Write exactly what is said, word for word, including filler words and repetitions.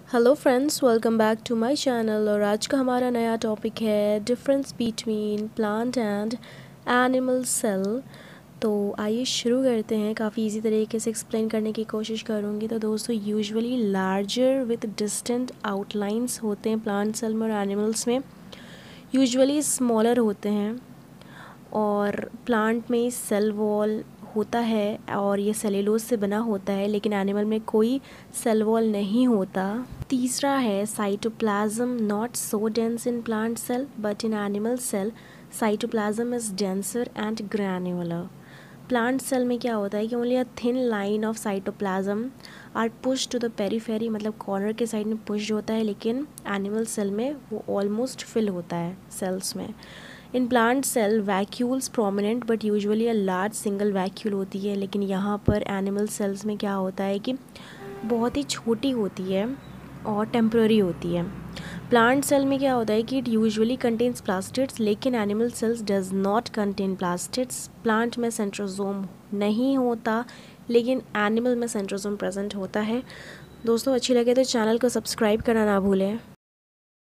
Hello friends, welcome back to my channel. और आज का हमारा नया टॉपिक है difference between plant and animal cell. तो आइए शुरू करते हैं। काफ़ी इजी तरीके से एक्सप्लेन करने की कोशिश करूँगी। तो दोस्तों, usually larger with distant outlines होते हैं प्लांट सेल में और एनिमल्स में यूजुअली स्मॉलर होते हैं। और प्लांट में सेल वॉल होता है और ये सेल्यूलोज से बना होता है, लेकिन एनिमल में कोई सेल वॉल नहीं होता। तीसरा है cytoplasm not so dense in plant cell but in animal cell cytoplasm is denser and granular. Plant cell में क्या होता है कि only a thin line of cytoplasm are push to the periphery, मतलब कॉर्नर के साइड में push होता है, लेकिन एनिमल सेल में वो ऑलमोस्ट फिल होता है सेल्स में। In plant cell vacuoles prominent but usually a large single vacuole होती है, लेकिन यहाँ पर एनिमल सेल्स में क्या होता है कि बहुत ही छोटी होती है और टेम्पररी होती है। प्लांट सेल में क्या होता है कि इट यूजुअली कंटेन्स प्लास्टिड्स, लेकिन animal cells does not contain plastids. Plant में सेंट्रोजोम नहीं होता, लेकिन एनिमल में सेंट्रोजोम प्रेजेंट होता है। दोस्तों, अच्छी लगे तो चैनल को सब्सक्राइब करना ना भूलें।